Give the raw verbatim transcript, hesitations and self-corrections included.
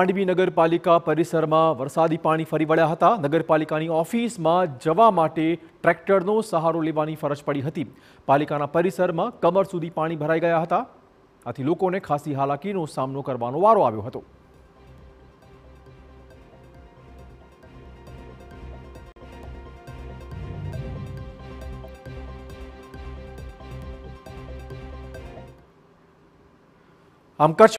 માંડવી નગરપાલિકા પરિસરમાં વરસાદી પાણી ફરી વળ્યા હતા। નગરપાલિકાની ઓફિસમાં જવા માટે ટ્રેક્ટરનો સહારો લેવાની ફરજ પડી હતી। પાલિકાના પરિસરમાં કમર સુધી પાણી ભરાઈ ગયા હતા। આથી લોકોને ખાસી હાલાકીનો સામનો કરવાનો વારો આવ્યો હતો। આમ કચ્છ